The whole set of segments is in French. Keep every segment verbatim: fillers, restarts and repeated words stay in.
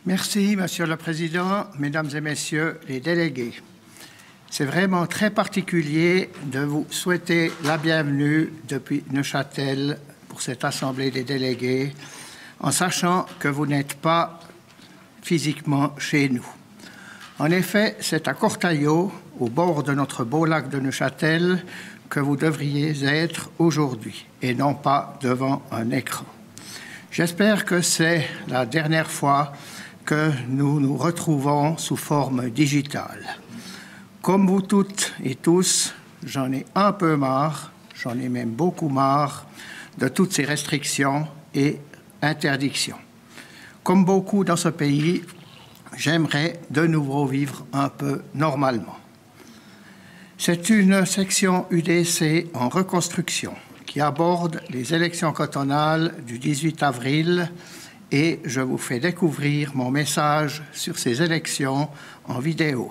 Merci, Monsieur le Président, Mesdames et Messieurs les délégués. C'est vraiment très particulier de vous souhaiter la bienvenue depuis Neuchâtel pour cette Assemblée des délégués, en sachant que vous n'êtes pas physiquement chez nous. En effet, c'est à Cortaillot, au bord de notre beau lac de Neuchâtel, que vous devriez être aujourd'hui, et non pas devant un écran. J'espère que c'est la dernière fois que nous nous retrouvons sous forme digitale. Comme vous toutes et tous, j'en ai un peu marre, j'en ai même beaucoup marre de toutes ces restrictions et interdictions. Comme beaucoup dans ce pays, j'aimerais de nouveau vivre un peu normalement. C'est une section U D C en reconstruction qui aborde les élections cantonales du dix-huit avril et je vous fais découvrir mon message sur ces élections en vidéo.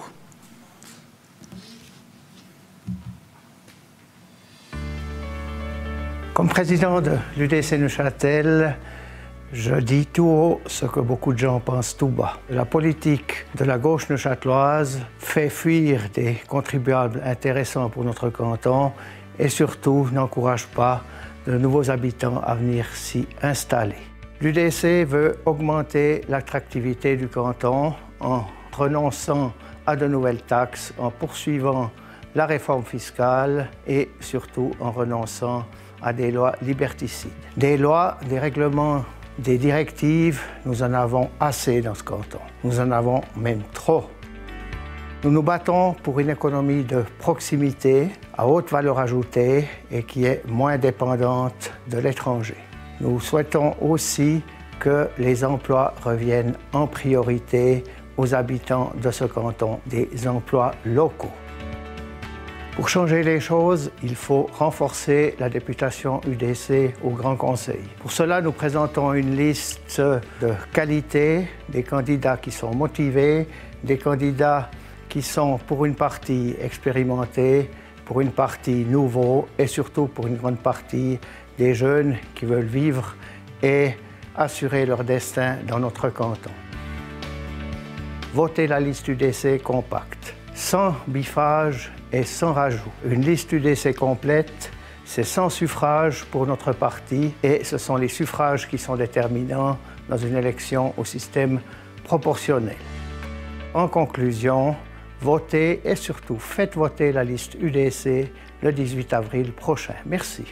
Comme président de l'U D C Neuchâtel, je dis tout haut ce que beaucoup de gens pensent tout bas. La politique de la gauche neuchâteloise fait fuir des contribuables intéressants pour notre canton et surtout n'encourage pas de nouveaux habitants à venir s'y installer. L'U D C veut augmenter l'attractivité du canton en renonçant à de nouvelles taxes, en poursuivant la réforme fiscale et surtout en renonçant à des lois liberticides. Des lois, des règlements, des directives, nous en avons assez dans ce canton. Nous en avons même trop. Nous nous battons pour une économie de proximité, à haute valeur ajoutée et qui est moins dépendante de l'étranger. Nous souhaitons aussi que les emplois reviennent en priorité aux habitants de ce canton, des emplois locaux. Pour changer les choses, il faut renforcer la députation U D C au Grand Conseil. Pour cela, nous présentons une liste de qualité, des candidats qui sont motivés, des candidats qui sont pour une partie expérimentés, pour une partie nouveaux et surtout pour une grande partie des jeunes qui veulent vivre et assurer leur destin dans notre canton. Votez la liste U D C compacte, sans biffage et sans rajout. Une liste U D C complète, c'est cent suffrages pour notre parti et ce sont les suffrages qui sont déterminants dans une élection au système proportionnel. En conclusion, votez et surtout faites voter la liste U D C le dix-huit avril prochain. Merci.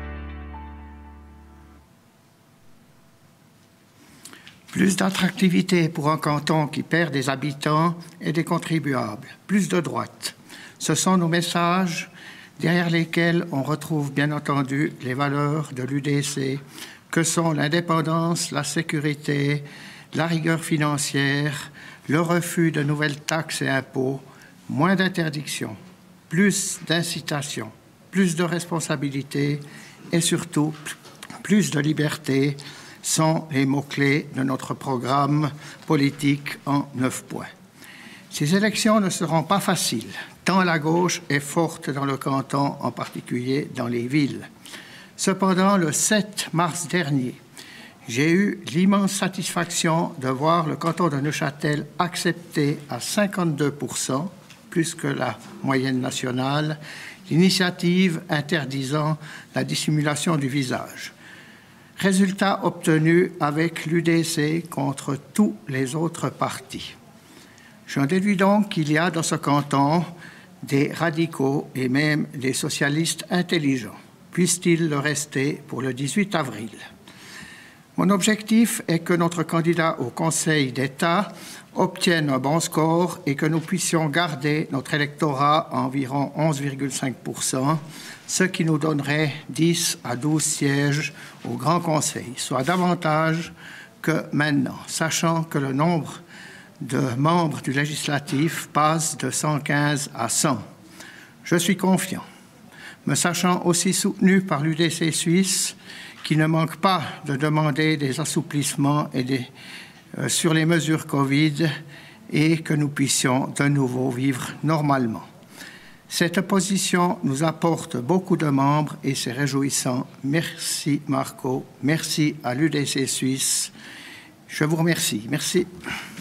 Plus d'attractivité pour un canton qui perd des habitants et des contribuables. Plus de droite. Ce sont nos messages derrière lesquels on retrouve bien entendu les valeurs de l'U D C, que sont l'indépendance, la sécurité, la rigueur financière, le refus de nouvelles taxes et impôts, moins d'interdictions, plus d'incitations, plus de responsabilités et surtout plus de liberté sont les mots-clés de notre programme politique en neuf points. Ces élections ne seront pas faciles, tant la gauche est forte dans le canton, en particulier dans les villes. Cependant, le sept mars dernier, j'ai eu l'immense satisfaction de voir le canton de Neuchâtel accepter à cinquante-deux pour cent, plus que la moyenne nationale, l'initiative interdisant la dissimulation du visage. Résultat obtenu avec l'U D C contre tous les autres partis. J'en déduis donc qu'il y a dans ce canton des radicaux et même des socialistes intelligents. Puissent-ils le rester pour le dix-huit avril? Mon objectif est que notre candidat au Conseil d'État obtienne un bon score et que nous puissions garder notre électorat à environ onze virgule cinq pour cent, ce qui nous donnerait dix à douze sièges au Grand Conseil, soit davantage que maintenant, sachant que le nombre de membres du législatif passe de cent quinze à cent. Je suis confiant, me sachant aussi soutenu par l'U D C suisse, qui ne manque pas de demander des assouplissements et des, euh, sur les mesures Covid et que nous puissions de nouveau vivre normalement. Cette opposition nous apporte beaucoup de membres et c'est réjouissant. Merci Marco, merci à l'U D C suisse Je vous remercie. Merci.